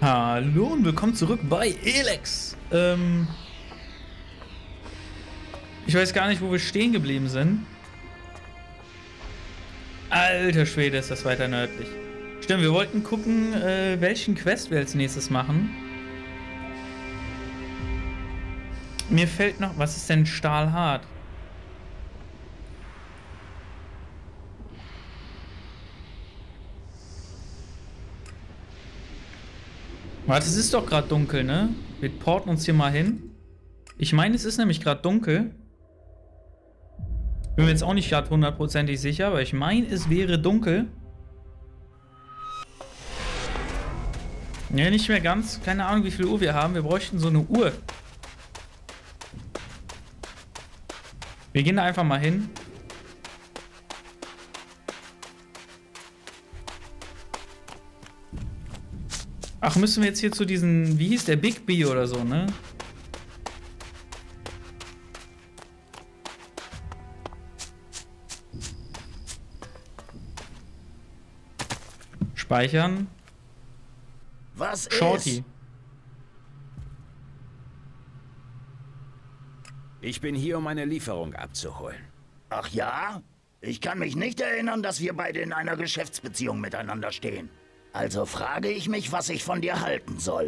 Hallo und willkommen zurück bei Elex. Ich weiß gar nicht, wo wir stehen geblieben sind. Alter Schwede, ist das weiter nördlich. Stimmt, wir wollten gucken, welchen Quest wir als nächstes machen. Mir fällt noch, was ist denn Stahlhart? Warte, es ist doch gerade dunkel, ne? Wir porten uns hier mal hin. Ich meine, es ist nämlich gerade dunkel. Bin mir jetzt auch nicht gerade hundertprozentig sicher, aber ich meine, es wäre dunkel. Ne, nicht mehr ganz. Keine Ahnung, wie viel Uhr wir haben. Wir bräuchten so eine Uhr. Wir gehen da einfach mal hin. Ach, müssen wir jetzt hier zu diesen, wie hieß der, Big B oder so, ne? Speichern. Was Shorty. ist? Ich bin hier, um eine Lieferung abzuholen. Ach ja? Ich kann mich nicht erinnern, dass wir beide in einer Geschäftsbeziehung miteinander stehen. Also frage ich mich, was ich von dir halten soll.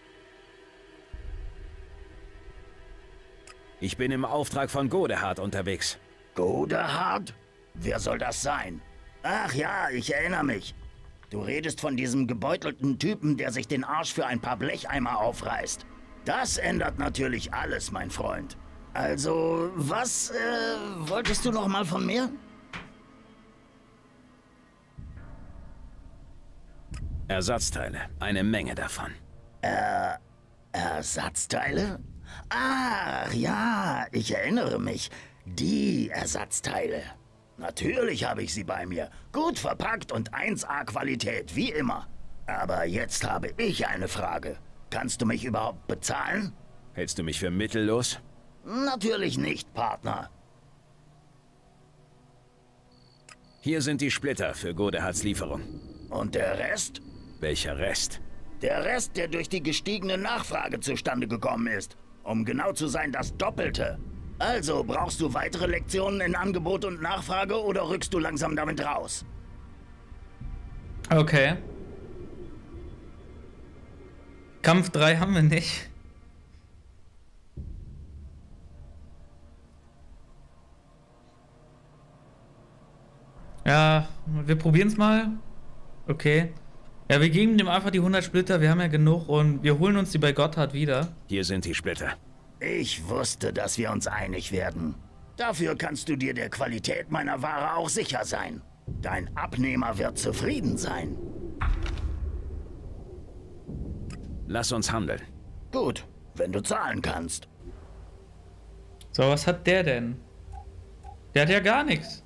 Ich bin im Auftrag von Godehard unterwegs. Godehard? Wer soll das sein? Ach ja, ich erinnere mich. Du redest von diesem gebeutelten Typen, der sich den Arsch für ein paar Blecheimer aufreißt. Das ändert natürlich alles, mein Freund. Also, was wolltest du noch mal von mir? Ersatzteile. Eine Menge davon. Ersatzteile? Ach ja, ich erinnere mich. Die Ersatzteile. Natürlich habe ich sie bei mir. Gut verpackt und 1A Qualität, wie immer. Aber jetzt habe ich eine Frage. Kannst du mich überhaupt bezahlen? Hältst du mich für mittellos? Natürlich nicht, Partner. Hier sind die Splitter für Godehards Lieferung. Und der Rest? Welcher Rest? Der Rest, der durch die gestiegene Nachfrage zustande gekommen ist. Um genau zu sein, das Doppelte. Also, brauchst du weitere Lektionen in Angebot und Nachfrage oder rückst du langsam damit raus? Okay. Kampf 3 haben wir nicht. Ja, wir probieren es mal. Okay. Ja, wir geben dem einfach die 100 Splitter, wir haben ja genug und wir holen uns die bei Gotthard wieder. Hier sind die Splitter. Ich wusste, dass wir uns einig werden. Dafür kannst du dir der Qualität meiner Ware auch sicher sein. Dein Abnehmer wird zufrieden sein. Lass uns handeln. Gut, wenn du zahlen kannst. So, was hat der denn? Der hat ja gar nichts.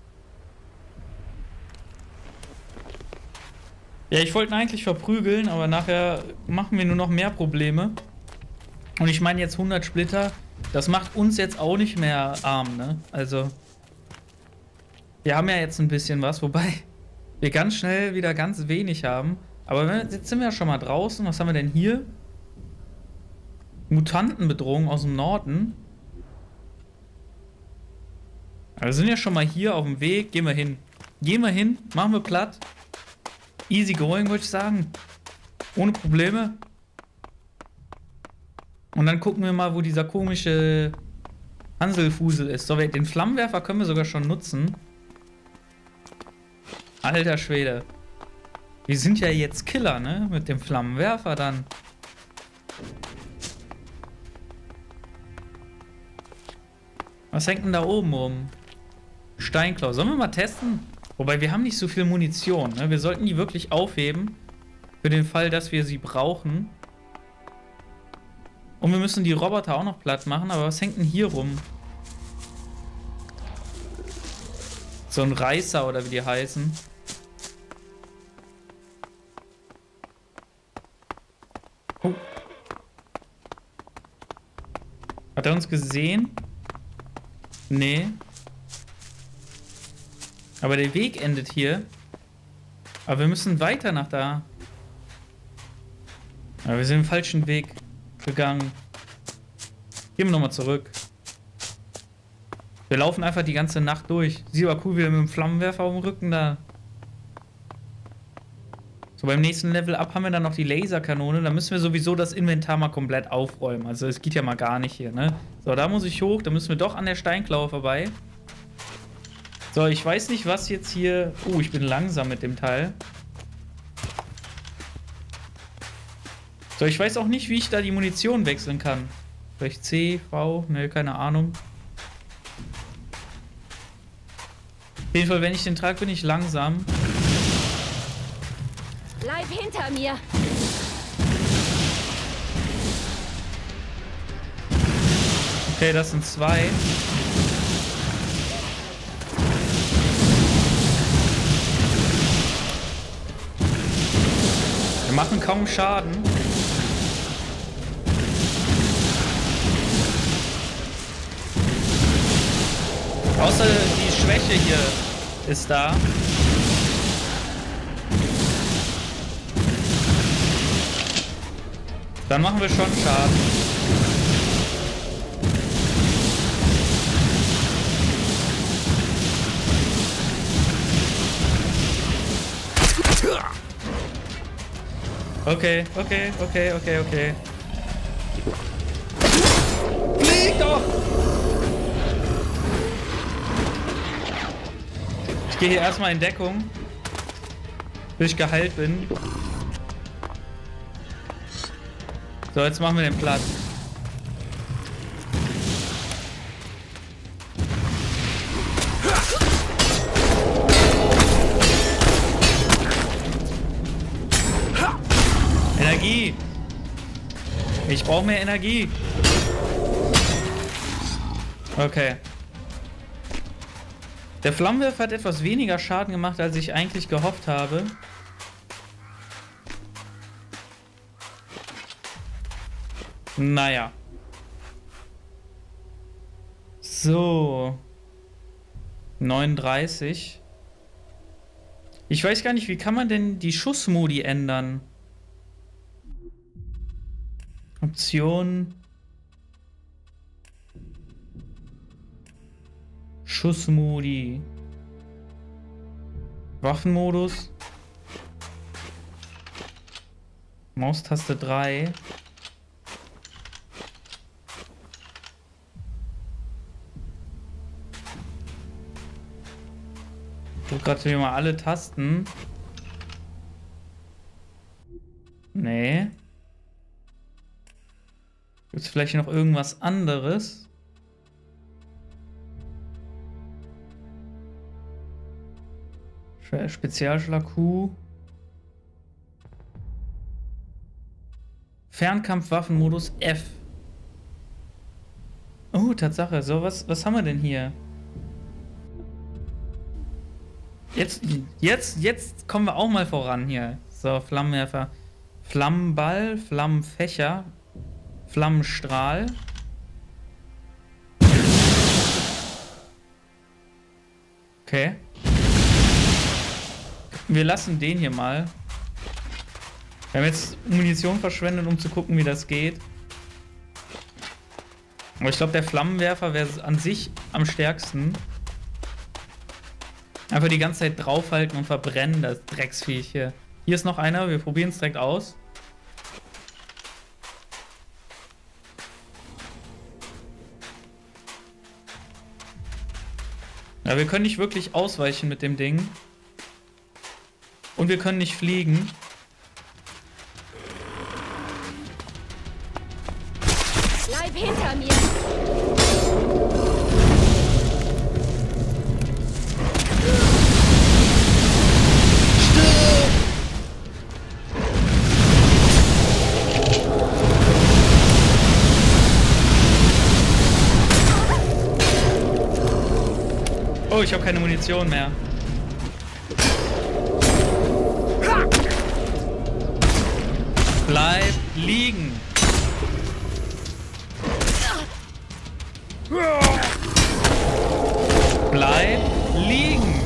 Ja, ich wollte ihn eigentlich verprügeln, aber nachher machen wir nur noch mehr Probleme. Und ich meine jetzt 100 Splitter, das macht uns jetzt auch nicht mehr arm, ne? Also, wir haben ja jetzt ein bisschen was, wobei wir ganz schnell wieder ganz wenig haben. Aber jetzt sind wir ja schon mal draußen. Was haben wir denn hier? Mutantenbedrohung aus dem Norden. Wir sind ja schon mal hier auf dem Weg. Gehen wir hin. Gehen wir hin, machen wir platt. Easy going, würde ich sagen. Ohne Probleme. Und dann gucken wir mal, wo dieser komische Hanselfusel ist. So, den Flammenwerfer können wir sogar schon nutzen. Alter Schwede. Wir sind ja jetzt Killer, ne? Mit dem Flammenwerfer dann. Was hängt denn da oben rum? Steinklau. Sollen wir mal testen? Wobei, wir haben nicht so viel Munition, ne? Wir sollten die wirklich aufheben. Für den Fall, dass wir sie brauchen. Und wir müssen die Roboter auch noch platt machen. Aber was hängt denn hier rum? So ein Reißer oder wie die heißen. Oh. Hat er uns gesehen? Nee. Aber der Weg endet hier. Aber wir müssen weiter nach da. Ja, wir sind den falschen Weg gegangen. Gehen wir nochmal zurück. Wir laufen einfach die ganze Nacht durch. Sieht aber cool, wie wir mit dem Flammenwerfer auf dem Rücken da. So, beim nächsten Level up haben wir dann noch die Laserkanone. Da müssen wir sowieso das Inventar mal komplett aufräumen. Also es geht ja mal gar nicht hier, ne? So, da muss ich hoch. Da müssen wir doch an der Steinklaue vorbei. So, ich weiß nicht, was jetzt hier... Oh, ich bin langsam mit dem Teil. So, ich weiß auch nicht, wie ich da die Munition wechseln kann. Vielleicht C, V, ne, keine Ahnung. Auf jeden Fall, wenn ich den trage, bin ich langsam. Bleib hinter mir! Okay, das sind 2. Wir machen kaum Schaden. Außer die Schwäche hier ist da. Dann machen wir schon Schaden. Okay. Flieg doch! Ich gehe hier erstmal in Deckung, bis ich geheilt bin. So, jetzt machen wir den Platz. Energie! Ich brauche mehr Energie. Okay. Der Flammenwerfer hat etwas weniger Schaden gemacht, als ich eigentlich gehofft habe. Naja. So. 39. Ich weiß gar nicht, wie kann man denn die Schussmodi ändern? Option. Schussmodi. Waffenmodus. Maustaste 3. Ich drücke gerade hier mal alle Tasten. Nee. Gibt es vielleicht noch irgendwas anderes? Spezialschlag Q. Fernkampfwaffenmodus F. Oh, Tatsache. So, was haben wir denn hier? Jetzt kommen wir auch mal voran hier. So, Flammenwerfer. Flammenball, Flammenfächer, Flammenstrahl. Okay. Wir lassen den hier mal. Wir haben jetzt Munition verschwendet, um zu gucken, wie das geht. Aber ich glaube, der Flammenwerfer wäre an sich am stärksten. Einfach die ganze Zeit draufhalten und verbrennen, das Drecksviech hier. Hier ist noch einer, wir probieren es direkt aus. Ja, wir können nicht wirklich ausweichen mit dem Ding. Und wir können nicht fliegen. Bleib hinter mir! Oh, ich habe keine Munition mehr. Bleib liegen. Bleib liegen.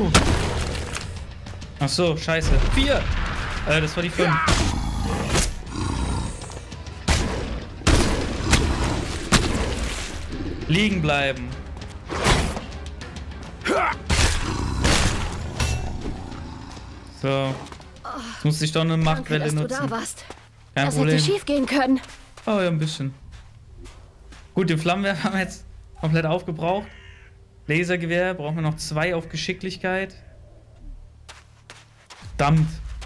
Ach so, scheiße. 4! Das war die 5. Liegen bleiben. So. Jetzt muss ich doch eine Machtwelle Danke, dass nutzen. du da warst. Kein Das Problem. hätte schief gehen können. Oh ja, ein bisschen. Gut, den Flammenwerfer haben wir jetzt komplett aufgebraucht. Lasergewehr, brauchen wir noch 2 auf Geschicklichkeit. Verdammt.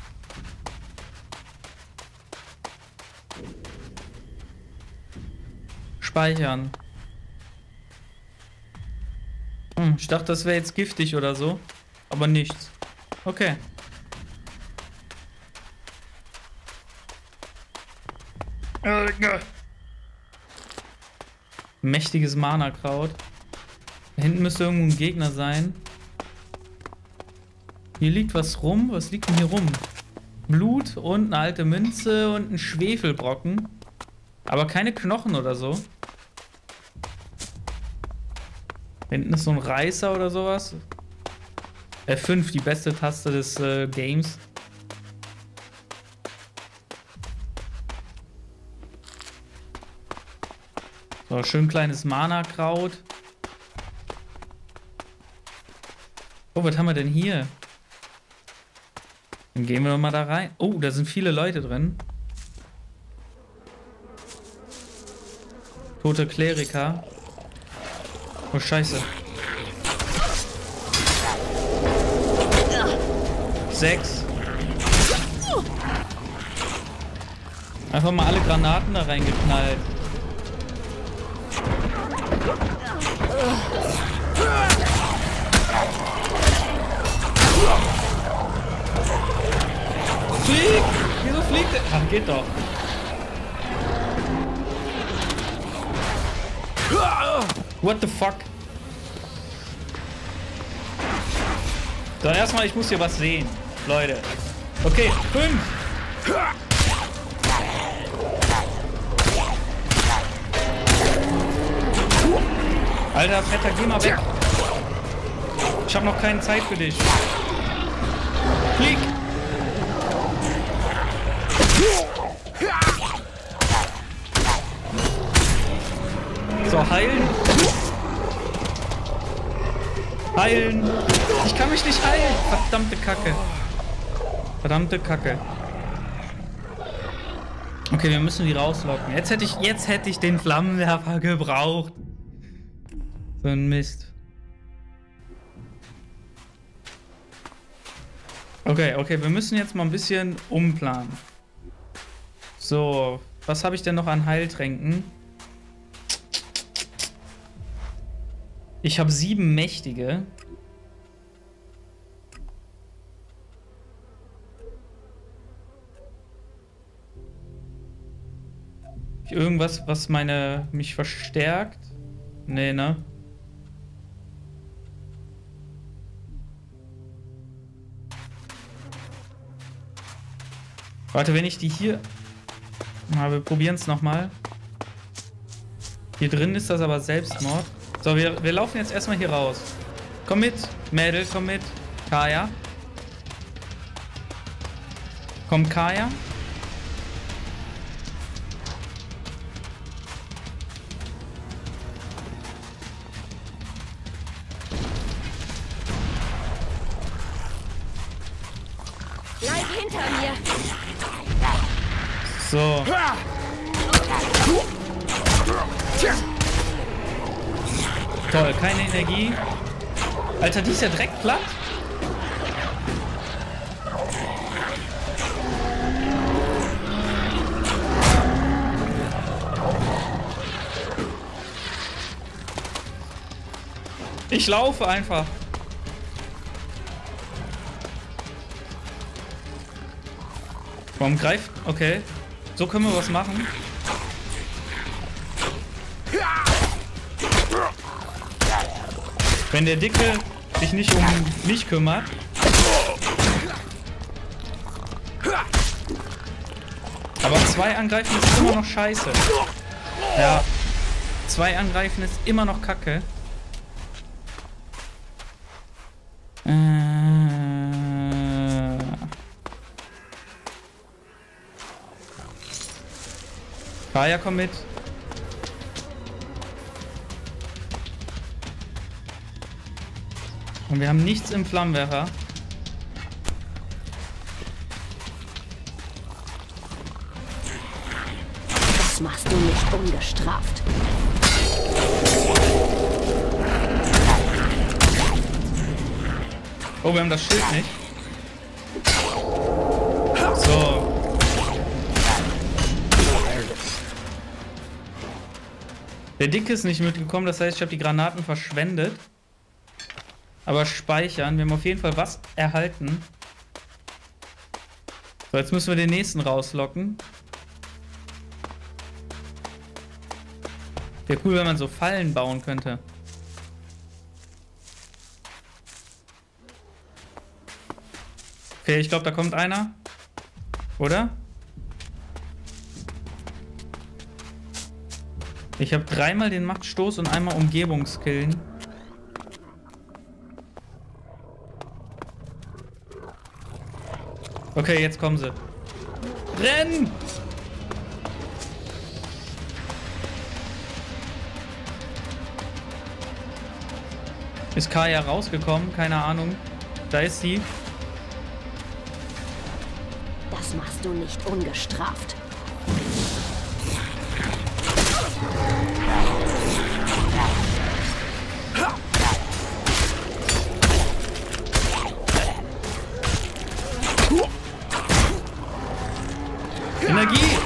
Speichern. Ich dachte, das wäre jetzt giftig oder so. Aber nichts. Okay. Mächtiges Mana-Kraut. Da hinten müsste irgendwo ein Gegner sein. Hier liegt was rum. Was liegt denn hier rum? Blut und eine alte Münze und ein Schwefelbrocken. Aber keine Knochen oder so. Da hinten ist so ein Reißer oder sowas. F5, die beste Taste des Games. So, schön kleines Mana-Kraut. Oh, was haben wir denn hier? Dann gehen wir doch mal da rein. Oh, da sind viele Leute drin. Tote Kleriker. Oh, scheiße. 6. Einfach mal alle Granaten da reingeknallt. Flieg! Wieso fliegt der? Ach, geht doch. What the fuck? So, erstmal, ich muss hier was sehen. Leute. Okay, 5. Alter, Vetter, geh mal weg. Ich habe noch keine Zeit für dich. Flieg! So, heilen. Heilen. Ich kann mich nicht heilen. Verdammte Kacke. Verdammte Kacke. Okay, wir müssen die rauslocken. Jetzt hätte ich den Flammenwerfer gebraucht. So ein Mist. Okay, wir müssen jetzt mal ein bisschen umplanen. So, was habe ich denn noch an Heiltränken? Ich habe 7 mächtige. Irgendwas, was mich verstärkt? Nee, ne? Warte, wenn ich die hier... Na, wir probieren es nochmal. Hier drin ist das aber Selbstmord. So, wir laufen jetzt erstmal hier raus. Komm mit, Mädel, komm mit. Kaya. Komm, Kaya. Bleib hinter mir. So. Toll, keine Energie. Alter, die ist ja direkt platt. Ich laufe einfach. Warum greift? Okay. So können wir was machen. Wenn der Dicke sich nicht um mich kümmert. Aber 2 angreifen ist immer noch scheiße. Ja. 2 angreifen ist immer noch kacke. Kaya, komm mit. Und wir haben nichts im Flammenwerfer. Das machst du nicht ungestraft. Oh, wir haben das Schild nicht. So. Der Dicke ist nicht mitgekommen, das heißt, ich habe die Granaten verschwendet. Aber speichern. Wir haben auf jeden Fall was erhalten. So, jetzt müssen wir den nächsten rauslocken. Wäre cool, wenn man so Fallen bauen könnte. Okay, ich glaube, da kommt einer. Oder? Ich habe dreimal den Machtstoß und einmal Umgebungskillen. Okay, jetzt kommen sie. Rennen! Ist Kaya rausgekommen? Keine Ahnung. Da ist sie. Das machst du nicht ungestraft. Energie!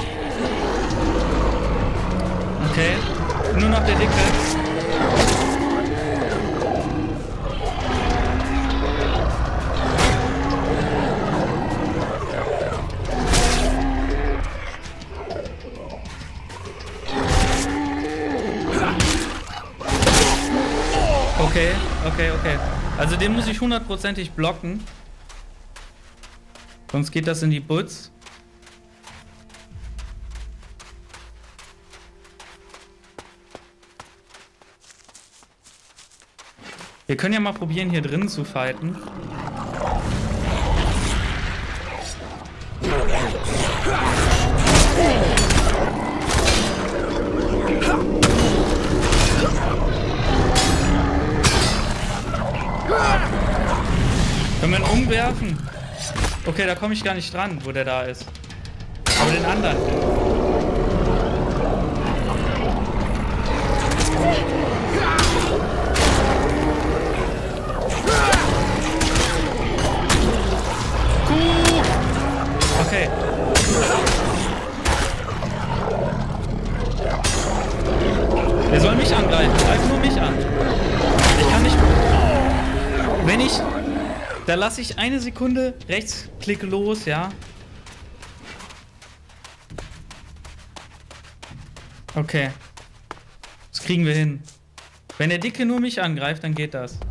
Okay. Nur noch der Dicke. Okay. Also den muss ich hundertprozentig blocken. Sonst geht das in die Butz. Wir können ja mal probieren, hier drin zu fighten. Können wir ihn umwerfen? Okay, da komme ich gar nicht dran, wo der da ist. Aber den anderen. Okay. Der soll mich angreifen. Greif nur mich an. Ich kann nicht... Wenn ich... Da lasse ich eine Sekunde Rechtsklick los, ja. Okay. Das kriegen wir hin. Wenn der Dicke nur mich angreift, dann geht das.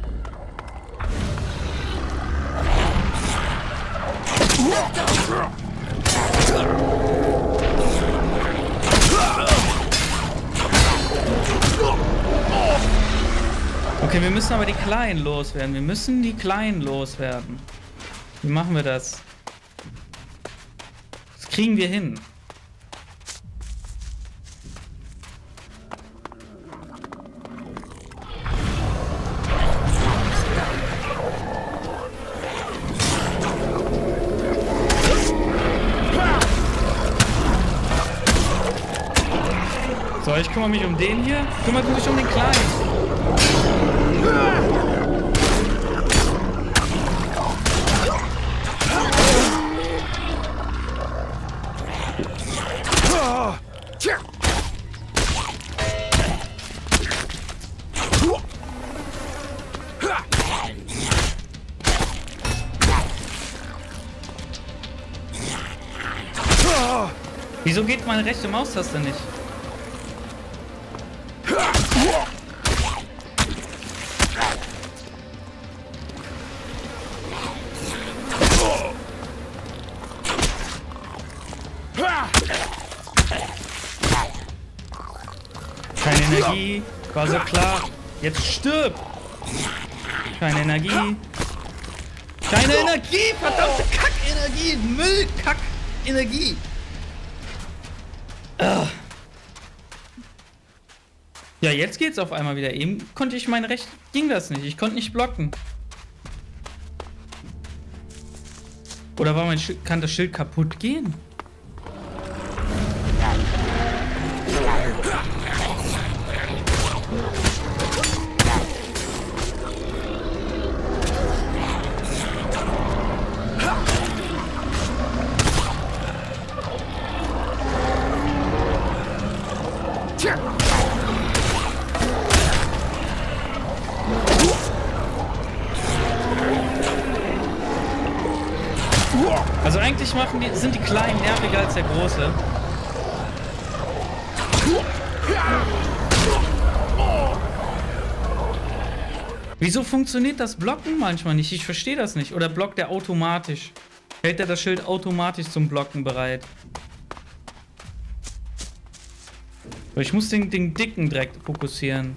Okay, wir müssen aber die Kleinen loswerden. Wir müssen die Kleinen loswerden. Wie machen wir das? Das kriegen wir hin. So, ich kümmere mich um den hier. Kümmert mich um den Kleinen. Wieso geht meine rechte Maustaste nicht? Keine Energie, war so klar. Jetzt stirb! Keine Energie. Keine Energie, verdammte Kackenergie! Müllkack-Energie! Ja, jetzt geht's auf einmal wieder. Eben konnte ich mein Recht, ging das nicht. Ich konnte nicht blocken. Oder war mein Schild, kann das Schild kaputt gehen? Also eigentlich sind die Kleinen nerviger als der Große. Wieso funktioniert das Blocken manchmal nicht? Ich verstehe das nicht. Oder blockt er automatisch? Hält er das Schild automatisch zum Blocken bereit? Ich muss den Dicken direkt fokussieren.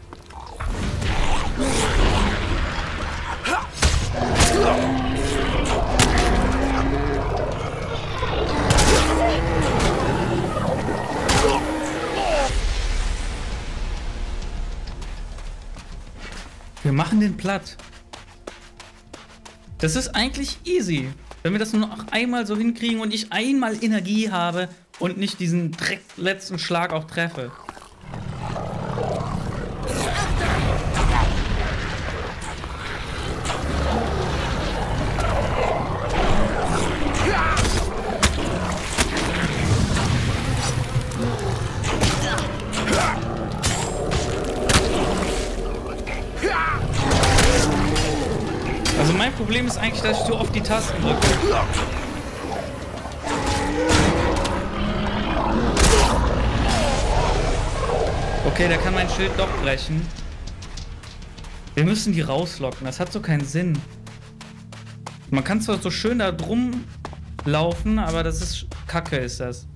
Wir machen den platt. Das ist eigentlich easy. Wenn wir das nur noch einmal so hinkriegen und ich einmal Energie habe und nicht diesen letzten Schlag auch treffe. Also mein Problem ist eigentlich, dass ich so oft die Tasten drücke. Okay, der kann mein Schild doch brechen. Wir müssen die rauslocken, das hat so keinen Sinn. Man kann zwar so schön da drum laufen, aber das ist Kacke, ist das.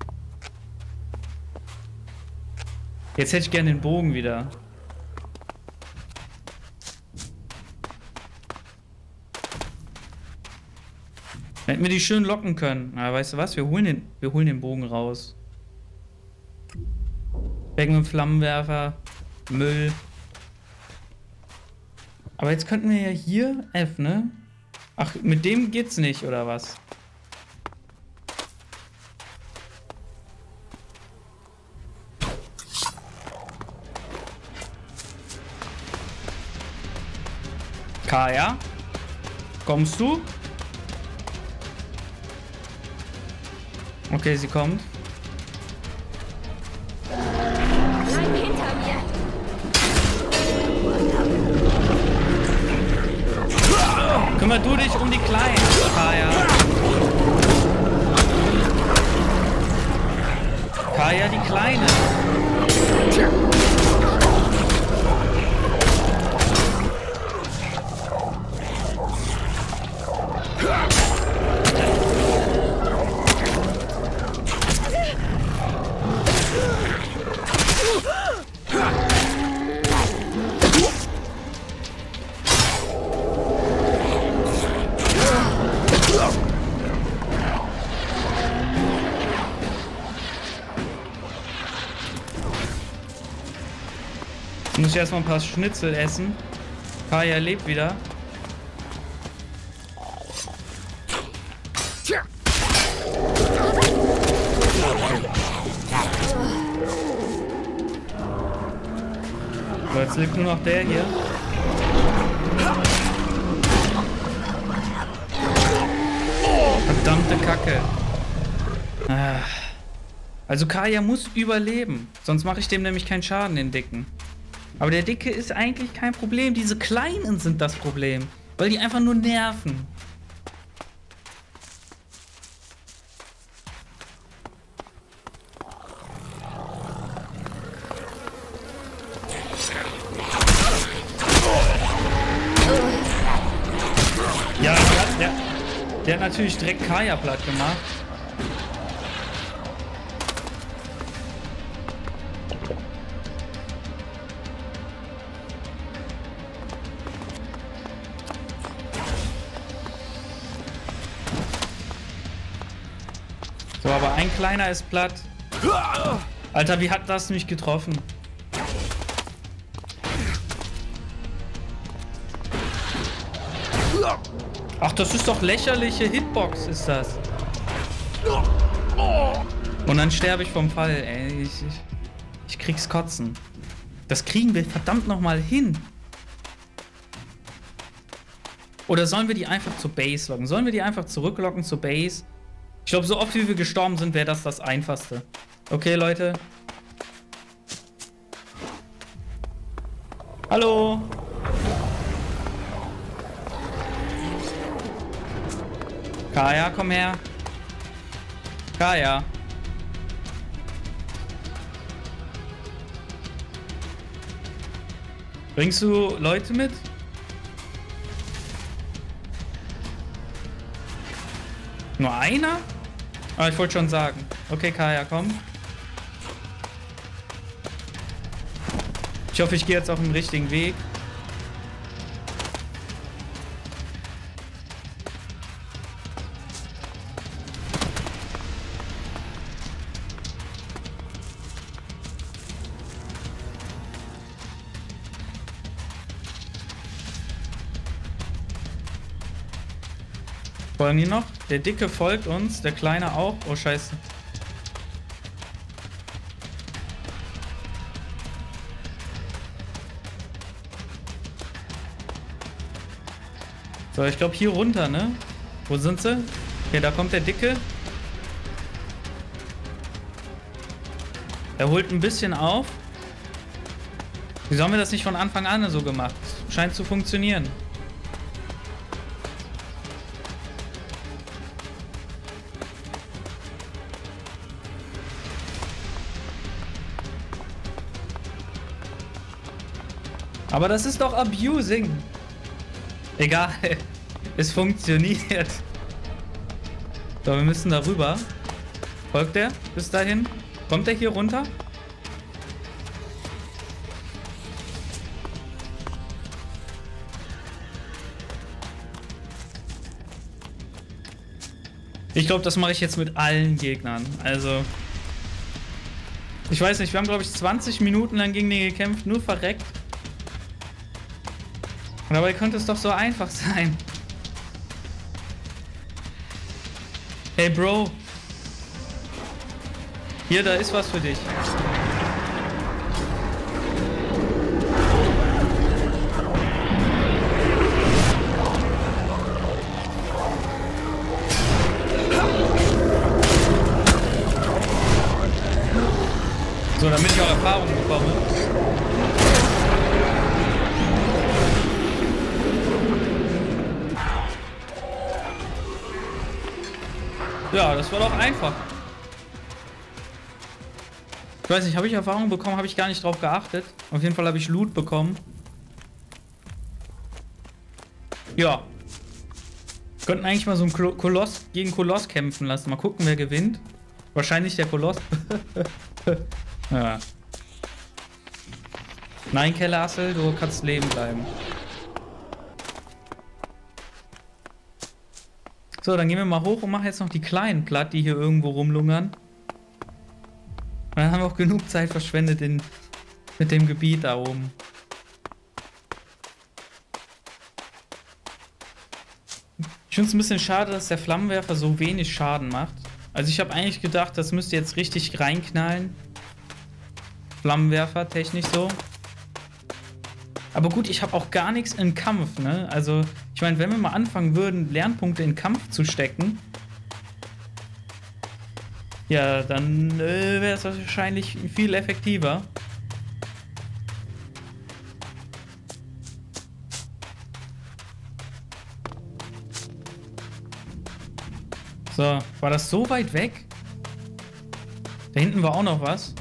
Jetzt hätte ich gerne den Bogen wieder. Hätten wir die schön locken können. Aber weißt du was? Wir holen den Bogen raus. Weg mit dem Flammenwerfer. Müll. Aber jetzt könnten wir ja hier F, ne? Ach, mit dem geht's nicht, oder was? Kaya? Kommst du? Okay, sie kommt. Bleib hinter mir. Kümmer du dich um die Kleinen, Kaya. Kaya, die Kleine. Muss ich erstmal ein paar Schnitzel essen. Kaya lebt wieder. So, jetzt lebt nur noch der hier. Verdammte Kacke. Also Kaya muss überleben. Sonst mache ich dem nämlich keinen Schaden, den Dicken. Aber der Dicke ist eigentlich kein Problem. Diese Kleinen sind das Problem. Weil die einfach nur nerven. Ja, der hat natürlich direkt Kaya platt gemacht. So, aber ein Kleiner ist platt. Alter, wie hat das mich getroffen? Ach, das ist doch lächerliche Hitbox, ist das. Und dann sterbe ich vom Fall, ey. Ich krieg's kotzen. Das kriegen wir verdammt nochmal hin. Oder sollen wir die einfach zur Base locken? Sollen wir die einfach zurücklocken zur Base? Ich glaube, so oft wie wir gestorben sind, wäre das Einfachste. Okay, Leute. Hallo. Kaya, komm her. Kaya. Bringst du Leute mit? Nur einer? Aber ich wollte schon sagen. Okay, Kaya, komm. Ich hoffe, ich gehe jetzt auf den richtigen Weg. Folgen die noch? Der Dicke folgt uns, der Kleine auch. Oh, scheiße. So, ich glaube hier runter, ne? Wo sind sie? Okay, da kommt der Dicke. Er holt ein bisschen auf. Wieso haben wir das nicht von Anfang an so gemacht? Scheint zu funktionieren. Aber das ist doch abusing. Egal. Es funktioniert. So, wir müssen da rüber. Folgt der bis dahin? Kommt der hier runter? Ich glaube, das mache ich jetzt mit allen Gegnern. Also, ich weiß nicht, wir haben, glaube ich, 20 Minuten lang gegen den gekämpft, nur verreckt. Und dabei könnte es doch so einfach sein. Hey, Bro. Hier, da ist was für dich. So, damit ich auch Erfahrung bekomme. Ja, das war doch einfach. Ich weiß nicht, habe ich Erfahrung bekommen? Habe ich gar nicht drauf geachtet. Auf jeden Fall habe ich Loot bekommen. Ja. Wir könnten eigentlich mal so einen Koloss gegen Koloss kämpfen lassen. Mal gucken, wer gewinnt. Wahrscheinlich der Koloss. Ja. Nein, Kellerassel, du kannst leben bleiben. So, dann gehen wir mal hoch und machen jetzt noch die Kleinen platt, die hier irgendwo rumlungern. Und dann haben wir auch genug Zeit verschwendet mit dem Gebiet da oben. Ich finde es ein bisschen schade, dass der Flammenwerfer so wenig Schaden macht. Also ich habe eigentlich gedacht, das müsste jetzt richtig reinknallen. Flammenwerfer, technisch so. Aber gut, ich habe auch gar nichts in Kampf, ne? Also, ich meine, wenn wir mal anfangen würden, Lernpunkte in Kampf zu stecken, ja, dann wäre es wahrscheinlich viel effektiver. So, war das so weit weg? Da hinten war auch noch was.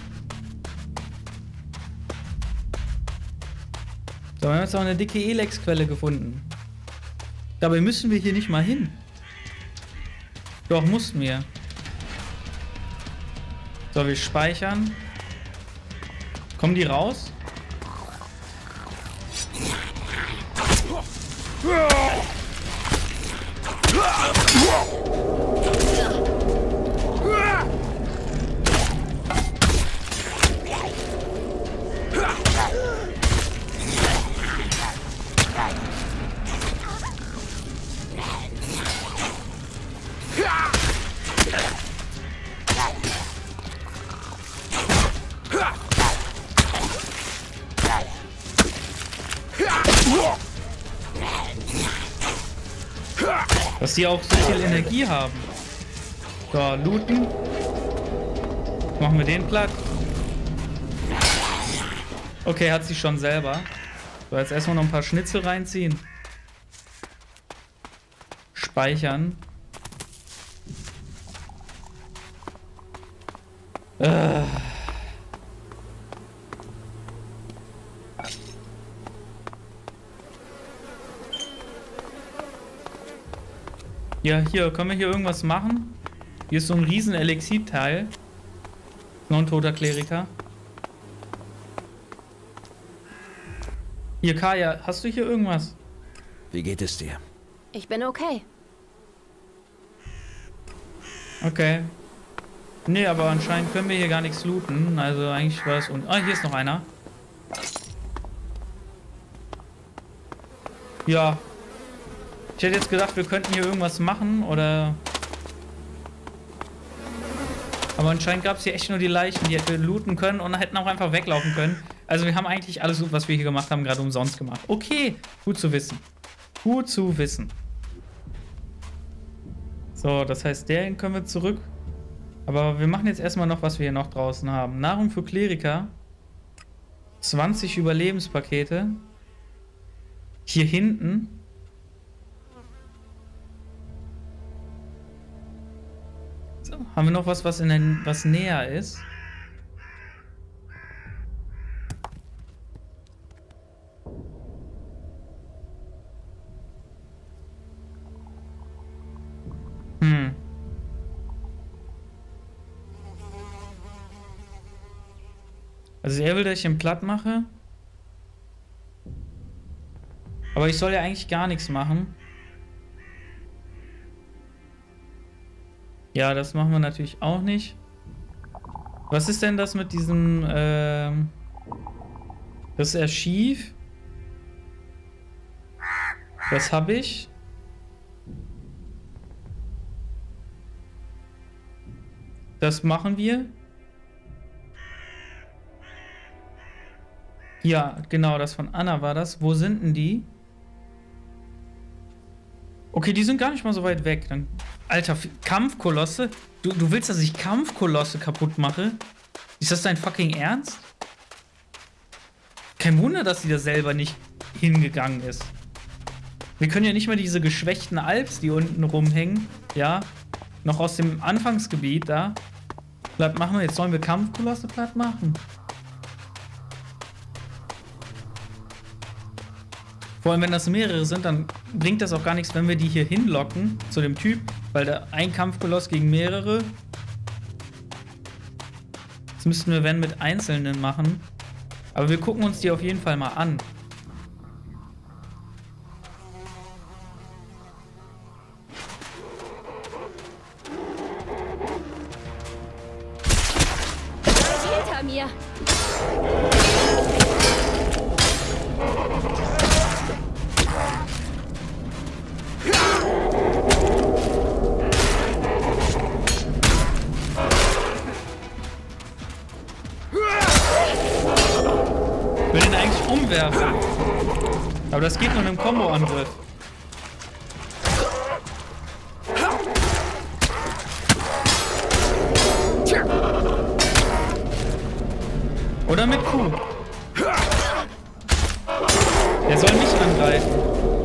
So, wir haben jetzt auch eine dicke Elex-Quelle gefunden. Dabei müssen wir hier nicht mal hin. Doch, mussten wir. So, wir speichern. Kommen die raus? Dass die auch so viel Energie haben. So, looten. Machen wir den platt. Okay, hat sie schon selber. So, jetzt erstmal noch ein paar Schnitzel reinziehen. Speichern. Ja, hier, können wir hier irgendwas machen? Hier ist so ein riesen Elixir-Teil. Noch ein toter Kleriker. Hier, Kaya, hast du hier irgendwas? Wie geht es dir? Ich bin okay. Okay. Nee, aber anscheinend können wir hier gar nichts looten. Also eigentlich war es... Ah, hier ist noch einer. Ja. Ich hätte jetzt gedacht, wir könnten hier irgendwas machen, oder... Aber anscheinend gab es hier echt nur die Leichen, die hätten wir looten können und hätten auch einfach weglaufen können. Also wir haben eigentlich alles, was wir hier gemacht haben, gerade umsonst gemacht. Okay, gut zu wissen. Gut zu wissen. So, das heißt, den können wir zurück. Aber wir machen jetzt erstmal noch, was wir hier noch draußen haben. Nahrung für Kleriker. 20 Überlebenspakete. Hier hinten. So, haben wir noch was, was näher ist? Also er will, dass ich ihn platt mache. Aber ich soll ja eigentlich gar nichts machen. Ja, das machen wir natürlich auch nicht. Was ist denn das mit diesem... Das ist Archiv. Das habe ich. Das machen wir. Ja, genau, das von Anna war das. Wo sind denn die? Okay, die sind gar nicht mal so weit weg. Dann, Alter, Kampfkolosse? Du willst, dass ich Kampfkolosse kaputt mache? Ist das dein fucking Ernst? Kein Wunder, dass sie da selber nicht hingegangen ist. Wir können ja nicht mal diese geschwächten Alps, die unten rumhängen, ja, noch aus dem Anfangsgebiet da, platt machen. Jetzt sollen wir Kampfkolosse platt machen. Vor allem, wenn das mehrere sind, dann bringt das auch gar nichts, wenn wir die hier hinlocken zu dem Typ, weil da ein Kampfkoloss gegen mehrere. Das müssten wir, wenn, mit Einzelnen machen. Aber wir gucken uns die auf jeden Fall mal an. Hinter mir. Ich will den eigentlich umwerfen. Aber das geht nur mit einem Combo-Angriff. Oder mit Q. Der soll mich angreifen.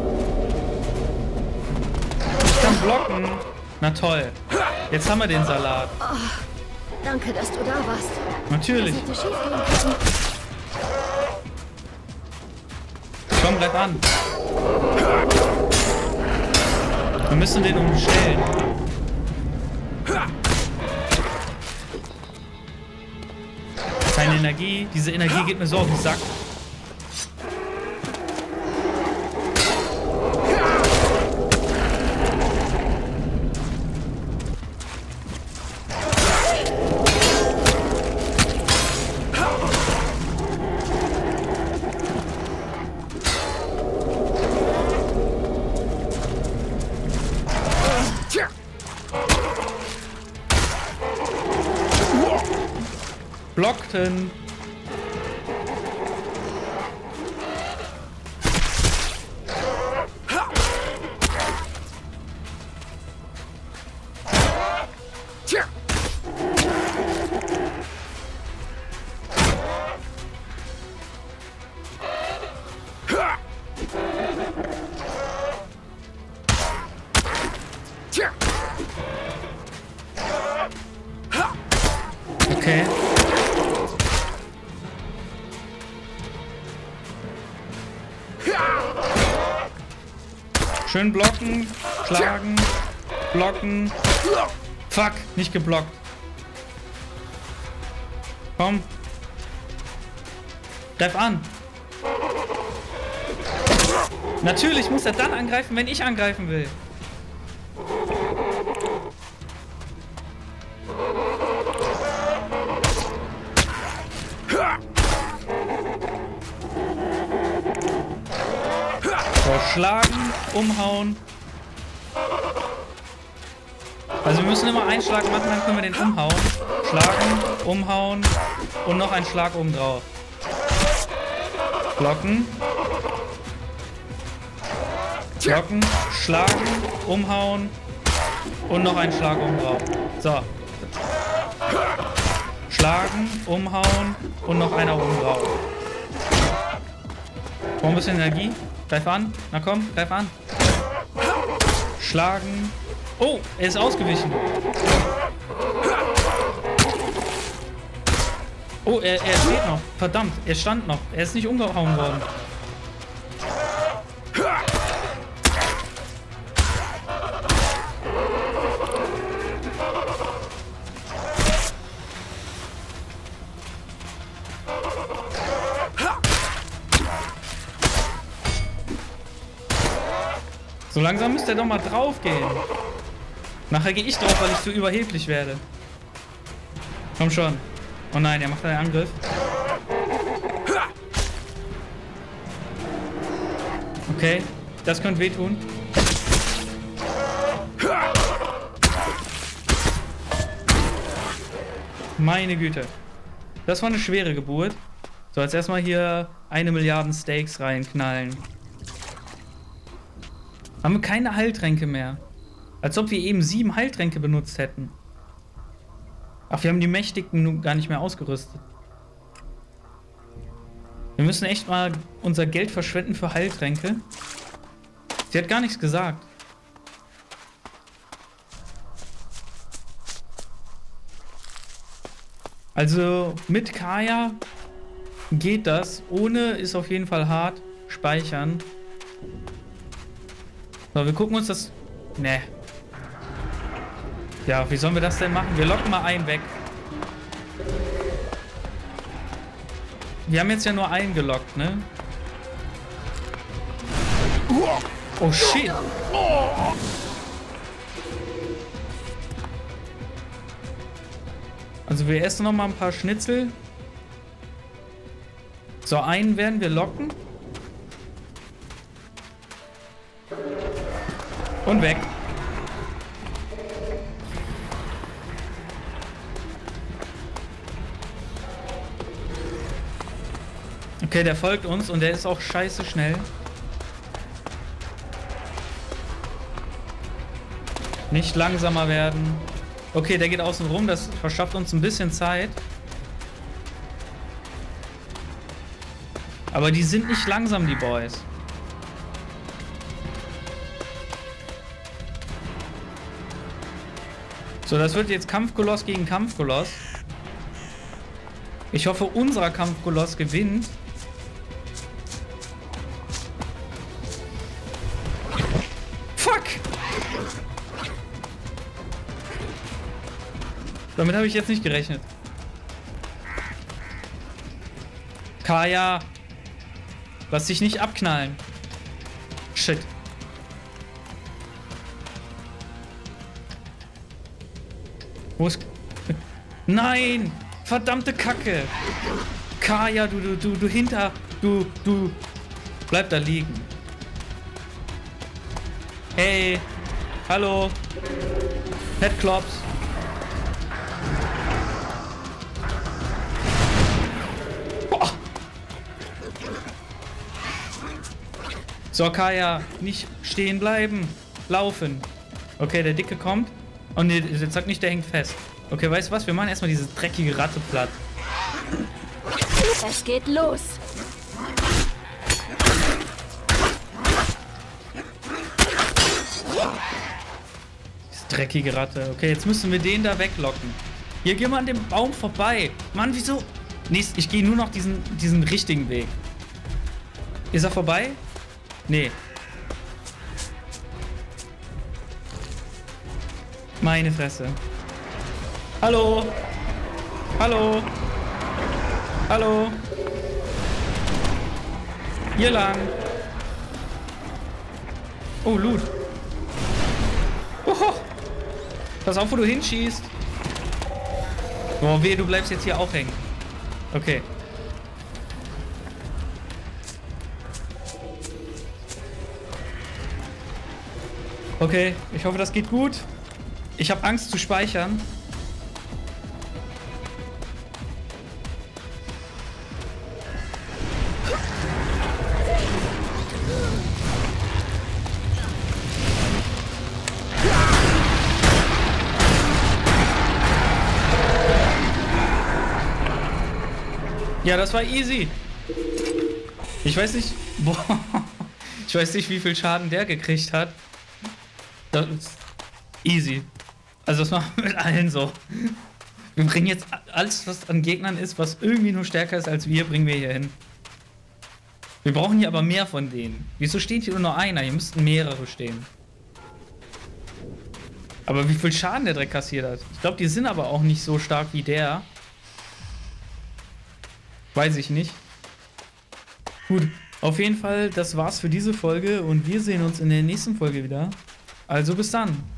Ich kann blocken. Na toll. Jetzt haben wir den Salat. Oh, danke, dass du da warst. Natürlich. Das hätte schief gehen können. Komm, greif an. Wir müssen den umstellen. Keine Energie. Diese Energie geht mir so auf den Sack. Blockten. Schön blocken, schlagen, blocken. Fuck, nicht geblockt. Komm. Greif an. Natürlich muss er dann angreifen, wenn ich angreifen will. So, schlagen, umhauen. Also wir müssen immer einen Schlag machen, dann können wir den umhauen. Schlagen, umhauen und noch einen Schlag oben drauf. Blocken. Blocken, schlagen, umhauen und noch einen Schlag oben drauf. So. Schlagen, umhauen und noch einer oben drauf. Brauchen ein bisschen Energie. Greif an. Na komm, greif an. Schlagen. Oh, er ist ausgewichen. Oh, er steht noch. Verdammt, er stand noch. Er ist nicht umgehauen worden. So langsam müsste er doch mal drauf gehen. Nachher gehe ich drauf, weil ich zu überheblich werde. Komm schon. Oh nein, er macht einen Angriff. Okay, das könnte wehtun. Meine Güte. Das war eine schwere Geburt. So, jetzt erstmal hier 1 Milliarde Steaks reinknallen. Haben wir keine Heiltränke mehr. Als ob wir eben 7 Heiltränke benutzt hätten. Ach, wir haben die Mächtigen nun gar nicht mehr ausgerüstet. Wir müssen echt mal unser Geld verschwenden für Heiltränke. Sie hat gar nichts gesagt. Also mit Kaya geht das. Ohne ist auf jeden Fall hart. Speichern. So, wir gucken uns das... Ne. Ja, wie sollen wir das denn machen? Wir locken mal einen weg. Wir haben jetzt ja nur einen gelockt, ne? Oh, shit. Also wir essen noch mal ein paar Schnitzel. So, einen werden wir locken. Und weg. Okay, der folgt uns und der ist auch scheiße schnell. Nicht langsamer werden. Okay, der geht außen rum, das verschafft uns ein bisschen Zeit. Aber die sind nicht langsam, die Boys. So, das wird jetzt Kampfkoloss gegen Kampfkoloss. Ich hoffe, unser Kampfkoloss gewinnt. Fuck! Damit habe ich jetzt nicht gerechnet. Kaya! Lass dich nicht abknallen. Shit. Wo ist... Nein! Verdammte Kacke! Kaya, du hinter... Du... Bleib da liegen. Hey! Hallo! Headclops! Boah. So, Kaya, nicht stehen bleiben. Laufen. Okay, der Dicke kommt. Oh ne, jetzt sagt nicht, der hängt fest. Okay, weißt du was? Wir machen erstmal diese dreckige Ratte platt. Es geht los. Diese dreckige Ratte. Okay, jetzt müssen wir den da weglocken. Hier, geh mal an dem Baum vorbei. Mann, wieso? Nee, ich gehe nur noch diesen richtigen Weg. Ist er vorbei? Nee. Meine Fresse. Hallo? Hallo? Hallo? Hier lang. Oh, Loot. Oho. Pass auf, wo du hinschießt. Oh, weh, du bleibst jetzt hier auch hängen. Okay. Okay, ich hoffe, das geht gut. Ich habe Angst zu speichern. Ja, das war easy. Ich weiß nicht... Boah. Ich weiß nicht, wie viel Schaden der gekriegt hat. Das ist easy. Also das machen wir mit allen so. Wir bringen jetzt alles, was an Gegnern ist, was irgendwie nur stärker ist als wir, bringen wir hier hin. Wir brauchen hier aber mehr von denen. Wieso steht hier nur einer? Hier müssten mehrere stehen. Aber wie viel Schaden der Dreck kassiert hat. Ich glaube, die sind aber auch nicht so stark wie der. Weiß ich nicht. Gut, auf jeden Fall, das war's für diese Folge und wir sehen uns in der nächsten Folge wieder. Also bis dann.